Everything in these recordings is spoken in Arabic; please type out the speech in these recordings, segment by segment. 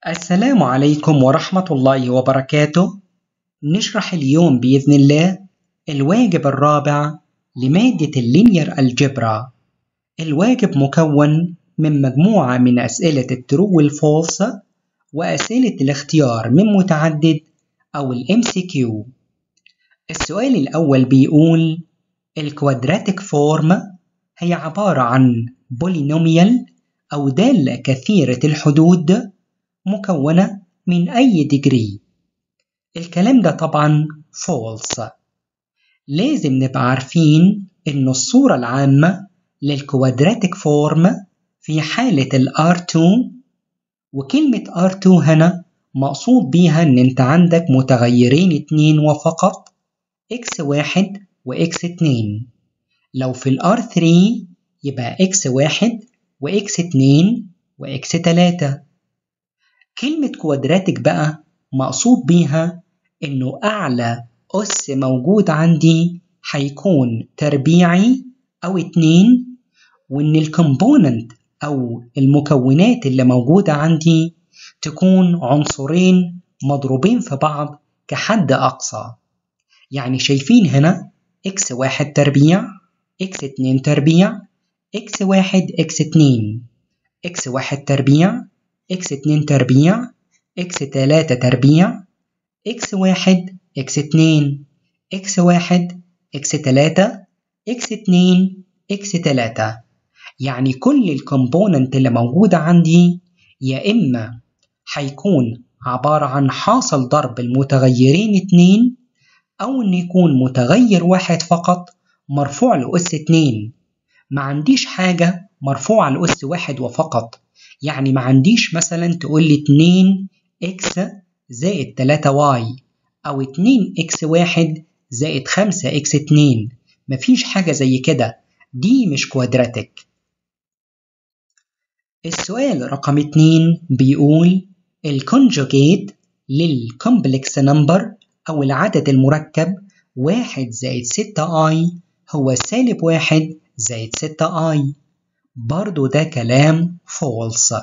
السلام عليكم ورحمة الله وبركاته. نشرح اليوم بإذن الله الواجب الرابع لمادة اللينير الجبرا. الواجب مكون من مجموعة من أسئلة الترو والفولس وأسئلة الاختيار من متعدد أو الMCQ. السؤال الأول بيقول الكوادراتيك فورم هي عبارة عن بولينوميال أو دالة كثيرة الحدود مكونة من أي ديجري. الكلام ده طبعا false. لازم نبقى عارفين إن الصورة العامة للكوادراتيك فورم في حالة ال R2، وكلمة R2 هنا مقصود بيها إن أنت عندك متغيرين اتنين وفقط x1 و x2. لو في ال R3 يبقى x1 و x2 و x3. كلمة كوادراتيك بقى مقصود بيها إنه أعلى أس موجود عندي هيكون تربيعي أو 2، وإن الكومبوننت أو المكونات اللي موجودة عندي تكون عنصرين مضروبين في بعض كحد أقصى. يعني شايفين هنا x1 تربيع x2 تربيع x1 x2 x1 تربيع x2 تربيع x3 تربيع x1 x2 x1 x3 x2 x3. يعني كل الكومبوننت اللي موجودة عندي يا إما هيكون عبارة عن حاصل ضرب المتغيرين 2، أو إن يكون متغير واحد فقط مرفوع لأس 2. ما عنديش حاجة مرفوعة لأس واحد وفقط. يعني ما عنديش مثلا تقول لي 2x زائد 3y أو 2x1 زائد 5x2. مفيش حاجة زي كده، دي مش كوادراتيك. السؤال رقم 2 بيقول الكونجوجيت للكومبلكس نمبر أو العدد المركب 1 زائد 6i هو سالب 1 زائد 6i. برضو ده كلام false.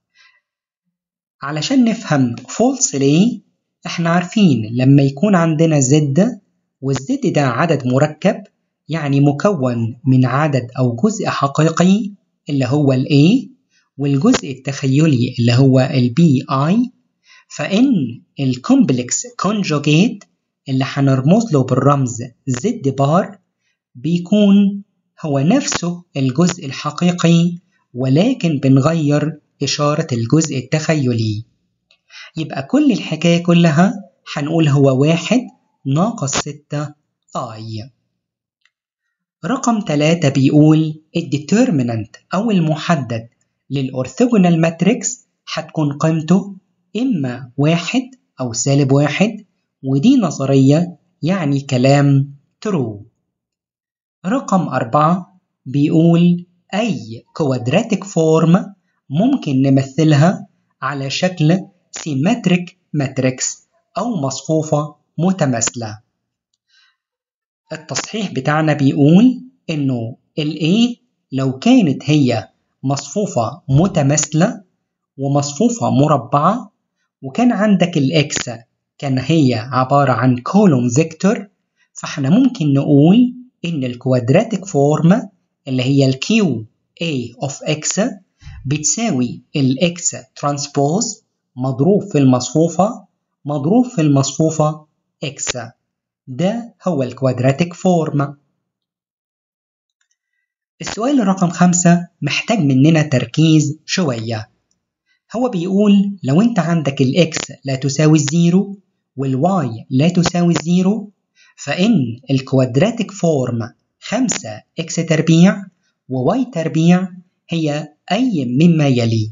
علشان نفهم false ليه، احنا عارفين لما يكون عندنا زد والزد ده عدد مركب، يعني مكون من عدد أو جزء حقيقي اللي هو ال A والجزء التخيلي اللي هو ال BI، فإن الكومبلكس كونجوجيت اللي هنرمز له بالرمز زد بار بيكون هو نفسه الجزء الحقيقي، ولكن بنغير إشارة الجزء التخيلي. يبقى كل الحكاية كلها هنقول هو 1 ناقص 6i. رقم 3 بيقول الديترمينانت أو المحدد للأورثوجونال ماتريكس هتكون قيمته إما 1 أو سالب 1، ودي نظرية يعني كلام true. رقم 4 بيقول أي كوادراتيك فورم ممكن نمثلها على شكل سيمتريك ماتريكس أو مصفوفة متماثلة. التصحيح بتاعنا بيقول إنه ال A لو كانت هي مصفوفة متماثلة ومصفوفة مربعة، وكان عندك ال X كان هي عبارة عن كولوم فيكتور، فاحنا ممكن نقول إن الكوادراتيك فورم اللي هي ال QA of X بتساوي ال X ترانسبوز مضروب في المصفوفة مضروب في المصفوفة X. ده هو الكوادراتيك فورم. السؤال رقم 5 محتاج مننا تركيز شوية. هو بيقول لو انت عندك ال X لا تساوي الزيرو وال Y لا تساوي الزيرو، فإن الكوادراتيك فورم 5x تربيع و y تربيع هي أي مما يلي.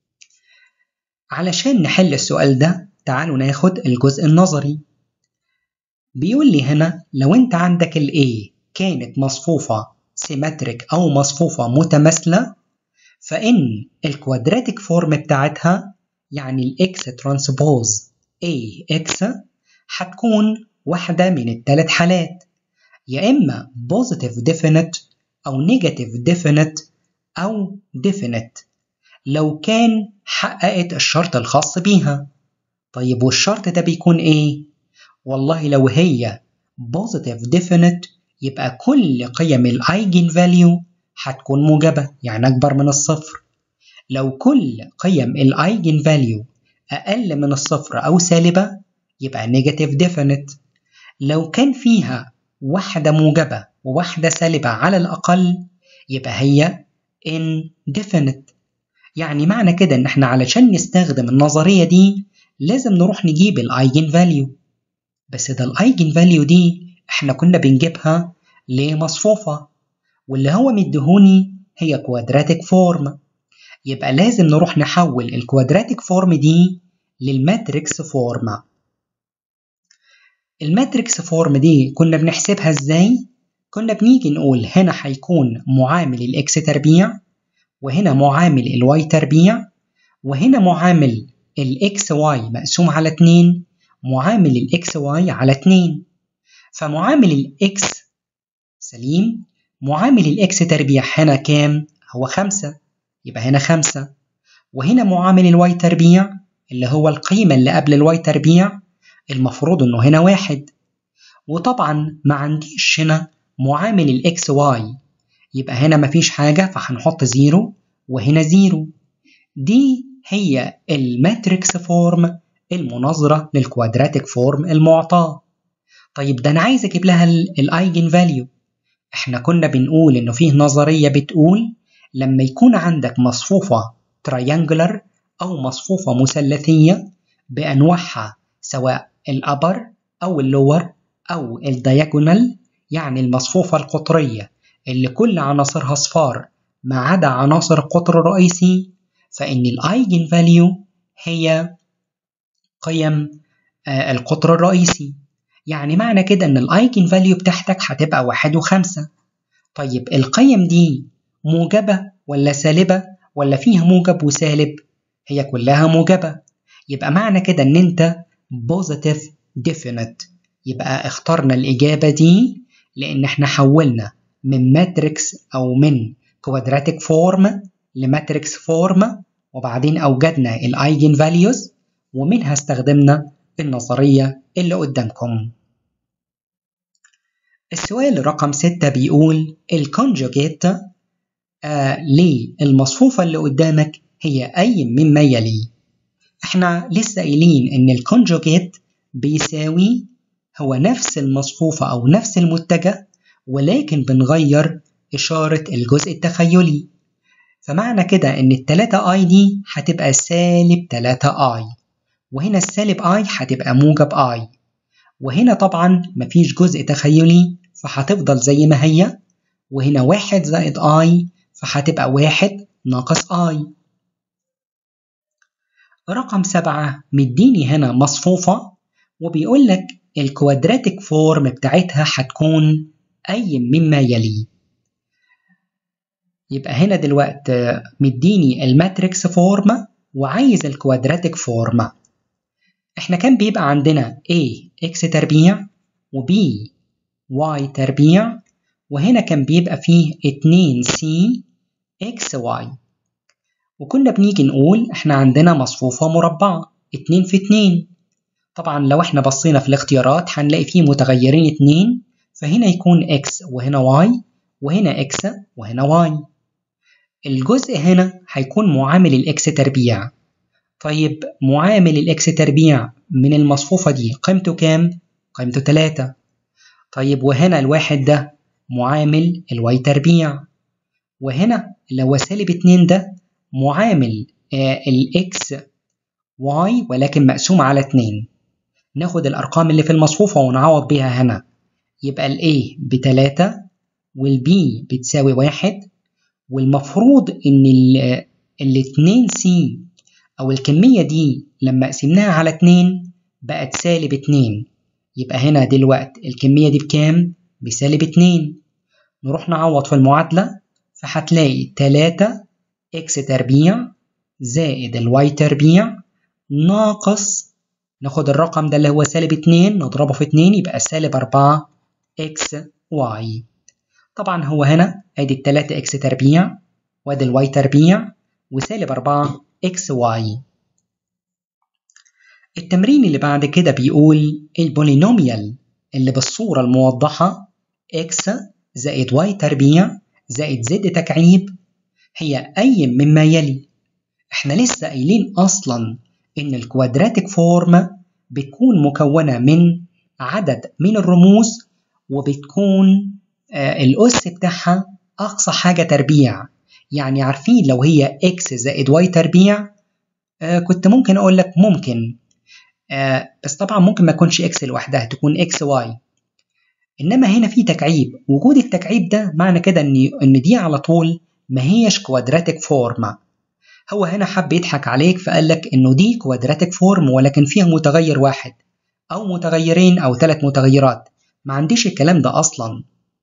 علشان نحل السؤال ده تعالوا ناخد الجزء النظري. بيقول لي هنا لو انت عندك ال A كانت مصفوفة سيمتريك أو مصفوفة متماثلة، فإن الكوادراتيك فورم بتاعتها يعني ال X ترانسبوز AX هتكون واحدة من الثلاث حالات، يا إما positive definite أو negative definite أو definite. لو كان حققت الشرط الخاص بيها. طيب والشرط ده بيكون إيه؟ والله لو هي positive definite يبقى كل قيم الايجن فاليو هتكون موجبة، يعني أكبر من الصفر. لو كل قيم الايجن فاليو أقل من الصفر أو سالبة يبقى negative definite. لو كان فيها واحدة موجبة وواحدة سالبة على الأقل يبقى هي indefinite. يعني معنى كده إن إحنا علشان نستخدم النظرية دي لازم نروح نجيب الايجن فاليو. بس ده الايجن فاليو دي احنا كنا بنجيبها لمصفوفة، واللي هو مديهوني هي كوادراتيك فورم. يبقى لازم نروح نحول الكوادراتيك فورم دي للماتريكس فورم. الماتريكس فورم دي كنا بنحسبها ازاي؟ كنا بنيجي نقول هنا هيكون معامل الاكس تربيع، وهنا معامل الواي تربيع، وهنا معامل الاكس واي مقسوم على 2 معامل الاكس واي على 2. فمعامل الاكس سليم، معامل الاكس تربيع هنا كام؟ هو 5، يبقى هنا 5، وهنا معامل الواي تربيع اللي هو القيمة اللي قبل الواي تربيع المفروض انه هنا 1. وطبعا ما عنديش هنا معامل الاكس واي، يبقى هنا مفيش حاجة فهنحط 0 وهنا 0. دي هي الماتريكس فورم المناظرة للكوادراتيك فورم المعطاة. طيب ده أنا عايز أجيب لها الأيجن فاليو. إحنا كنا بنقول إنه فيه نظرية بتقول لما يكون عندك مصفوفة تريانجلر أو مصفوفة مثلثية بأنواعها سواء الأبر أو اللور أو الدياجونال، يعني المصفوفة القطرية اللي كل عناصرها صفار ما عدا عناصر القطر الرئيسي، فإن الأيجن فاليو هي قيم القطر الرئيسي. يعني معنى كده إن الأيجن فاليو بتاعتك هتبقى 1 و5. طيب القيم دي موجبة ولا سالبة ولا فيها موجب وسالب؟ هي كلها موجبة. يبقى معنى كده إن أنت positive definite. يبقى اخترنا الإجابة دي لأن احنا حولنا من ماتريكس أو من كوادراتيك فورم لماتريكس فورم، وبعدين أوجدنا الأيجن فاليوز ومنها استخدمنا النظرية اللي قدامكم. السؤال رقم 6 بيقول الكونجوجيت للمصفوفة اللي قدامك هي أي مما يلي. احنا لسه قايلين إن الكونجوجيت بيساوي هو نفس المصفوفة أو نفس المتجه ولكن بنغير إشارة الجزء التخيلي. فمعنى كده إن التلاتة آي دي هتبقى سالب 3 آي، وهنا السالب آي هتبقى موجب آي، وهنا طبعا مفيش جزء تخيلي فهتفضل زي ما هي، وهنا 1 زائد آي فهتبقى 1 ناقص آي. رقم 7 مديني هنا مصفوفة وبيقول لك الكوادراتيك فورم بتاعتها هتكون أي مما يلي. يبقى هنا دلوقتي مديني الماتريكس فورم وعايز الكوادراتيك فورم. احنا كان بيبقى عندنا A x تربيع و B y تربيع، وهنا كان بيبقى فيه 2C xy، وكنا بنيجي نقول احنا عندنا مصفوفة مربعة 2 في 2. طبعا لو احنا بصينا في الاختيارات هنلاقي فيه متغيرين 2، فهنا يكون x وهنا y وهنا x وهنا y. الجزء هنا هيكون معامل الاكس تربيع. طيب معامل الاكس تربيع من المصفوفة دي قيمته كام؟ قيمته 3. طيب وهنا الواحد ده معامل الواي تربيع، وهنا اللي هو سالب 2 ده معامل الاكس واي ولكن مقسوم على 2. ناخد الأرقام اللي في المصفوفة ونعوض بيها هنا، يبقى ال A ب3 وال B بتساوي 1، والمفروض إن ال 2C أو الكمية دي لما قسمناها على 2 بقت سالب 2. يبقى هنا دلوقتي الكمية دي بكام؟ بسالب 2. نروح نعوض في المعادلة فهتلاقي 3 x تربيع زائد الواي تربيع ناقص، ناخد الرقم ده اللي هو سالب 2 نضربه في 2 يبقى سالب 4 x y. طبعا هو هنا ادي 3 x تربيع وادي الواي تربيع وسالب 4 XY. التمرين اللي بعد كده بيقول البولينوميال اللي بالصورة الموضحة x زائد y تربيع زائد z تكعيب هي أي مما يلي. احنا لسه قايلين أصلا إن الكوادراتيك فورم بتكون مكونة من عدد من الرموز، وبتكون الأس بتاعها أقصى حاجة تربيع. يعني عارفين لو هي x زائد y تربيع كنت ممكن أقول لك ممكن، بس طبعا ممكن ما يكونش x لوحدها، تكون xy. إنما هنا في تكعيب، وجود التكعيب ده معنى كده إن دي على طول ما هيش كوادراتيك فورم. هو هنا حب يضحك عليك فقال لك إنه دي كوادراتيك فورم ولكن فيها متغير واحد أو متغيرين أو 3 متغيرات. ما عنديش الكلام ده أصلا.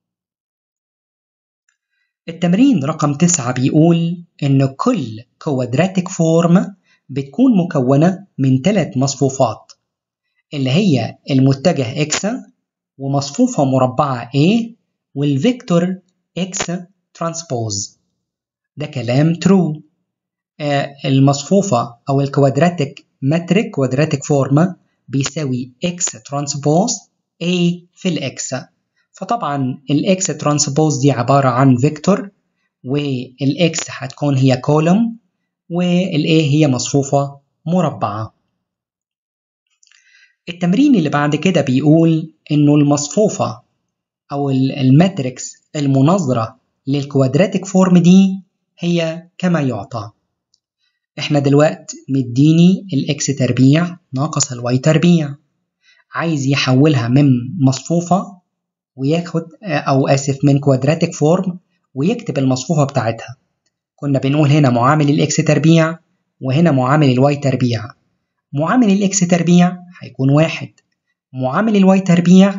التمرين رقم 9 بيقول إن كل كوادراتيك فورم بتكون مكونة من 3 مصفوفات، اللي هي المتجه x ومصفوفة مربعة A والفيكتور x ترانسبوز. ده كلام true. المصفوفة أو الكوادراتيك ماتريك كوادراتيك فورم بيساوي x ترانسبوز A في الإكس. فطبعا الإكس ترانسبوز دي عبارة عن فيكتور، والإكس هتكون هي كولوم، والA هي مصفوفة مربعة. التمرين اللي بعد كده بيقول إنه المصفوفة أو الماتريكس المناظرة للكوادراتيك فورم دي هي كما يعطى. إحنا دلوقتي مديني الإكس تربيع ناقص الواي تربيع، عايز يحولها من مصفوفة وياخد من كوادراتيك فورم ويكتب المصفوفة بتاعتها. كنا بنقول هنا معامل الإكس تربيع وهنا معامل الواي تربيع. معامل الإكس تربيع هيكون 1، معامل الواي تربيع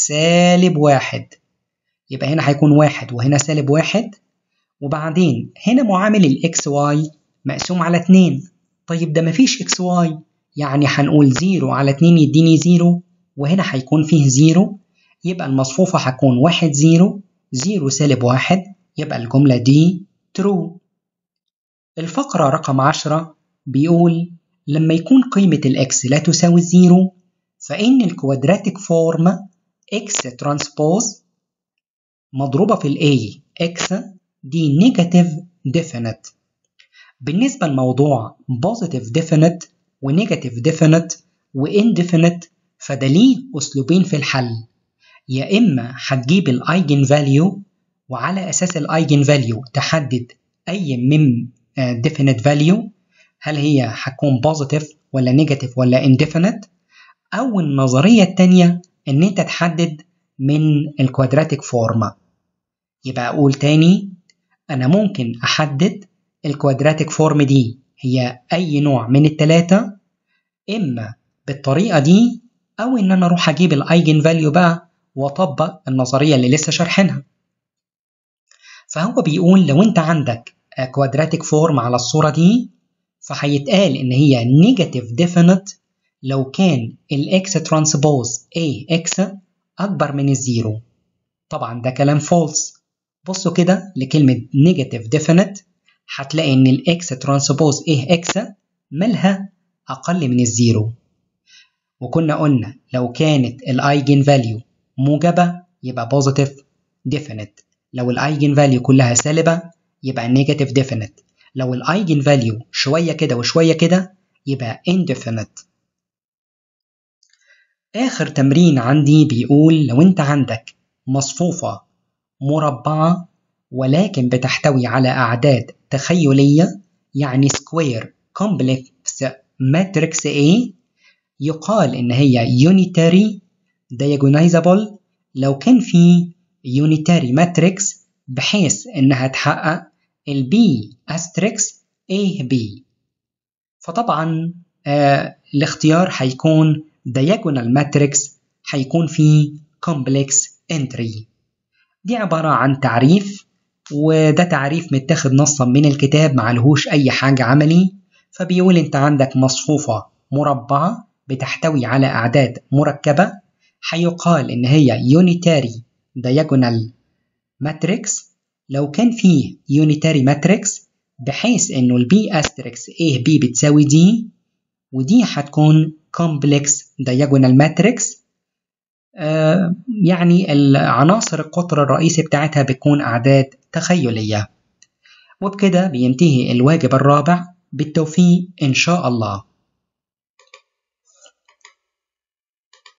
-1، يبقى هنا هيكون 1 وهنا -1. وبعدين هنا معامل الإكس واي مقسوم على 2. طيب ده مفيش إكس واي، يعني هنقول 0 على 2 يديني 0، وهنا هيكون فيه 0، يبقى المصفوفة هتكون 1 0 0 -1، يبقى الجملة دي true. الفقرة رقم 10 بيقول لما يكون قيمة الإكس لا تساوي 0 فإن الكوادراتيك فورم x ترانسبوز مضروبة في الA x دي نيجاتيف ديفينيت. بالنسبة لموضوع بوزيتيف ديفينيت ونيجاتيف ديفينيت وانديفينيت فده ليه أسلوبين في الحل. يا إما هتجيب الأيجن فاليو وعلى أساس الأيجن فاليو تحدد أي من definite value، هل هي هتكون بوزيتيف ولا نيجاتيف ولا انديفينيت، أو النظرية التانية إن أنت تحدد من الكوادراتيك فورم. يبقى أقول تاني، أنا ممكن أحدد الكوادراتيك فورم دي هي أي نوع من التلاتة، إما بالطريقة دي أو إن أنا أروح أجيب الأيجن فاليو بقى وأطبق النظرية اللي لسه شارحينها. فهو بيقول لو أنت عندك كوادراتيك فورم على الصورة دي فهيتقال إن هي نيجاتيف ديفينيت لو كان الإكس ترانسبوز AX أكبر من الزيرو. طبعا ده كلام فولس. بصوا كده لكلمة نيجاتيف ديفينيت هتلاقي إن الإكس ترانسبوز AX مالها أقل من الزيرو. وكنا قلنا لو كانت الأيجن فاليو موجبة يبقى بوزيتيف ديفينيت، لو الأيجن فاليو كلها سالبة يبقى نيجاتيف ديفينيت، لو الأيجن فاليو شوية كده وشوية كده يبقى indefinite. آخر تمرين عندي بيقول لو أنت عندك مصفوفة مربعة ولكن بتحتوي على أعداد تخيلية، يعني square complex matrix A، يقال إن هي unitary diagonizable لو كان في unitary matrix بحيث إنها تحقق ال B asterisk AB. فطبعا الاختيار هيكون diagonal matrix هيكون فيه complex entry. دي عبارة عن تعريف، وده تعريف متاخد نصا من الكتاب معلهوش أي حاجة عملي. فبيقول أنت عندك مصفوفة مربعة بتحتوي على أعداد مركبة، هيقال إن هي unitary diagonal matrix لو كان فيه unitary matrix بحيث إنه البي أستريكس A B بتساوي D، ودي حتكون complex diagonal matrix. يعني العناصر القطر الرئيسي بتاعتها بتكون أعداد تخيلية. وبكده بينتهي الواجب الرابع. بالتوفيق إن شاء الله.